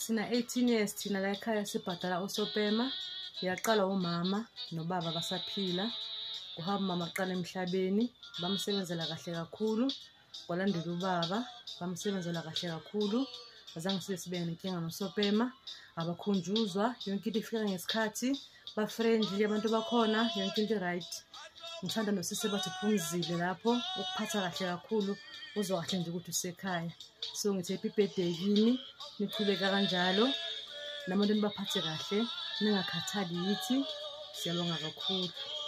Sina 18 years thina la ekhaya sibhadala uSopema. Yaqala umama nobaba basaphila. Uhamba mama aqala emhlabeni, bamsebenzela kahle kakhulu. Kwalandela ubaba, bamsebenzela kahle kakhulu. Azange sibe nenkinga noSopema, abakhunjuzwa, yonke into ifika ngesikhathi, ba-friendly abantu bakhona, yonke into right. Ngithanda nosisi bathi phumzile lapho, ukuphatha kahle kakhulu, uzwa kahle nje ukuthi usekhaya. So ngithi happy birthday kini, niqhubeka kanjalo, nabantu nibaphathe kahle, ningakhathali yithi, siyabonga kakhulu.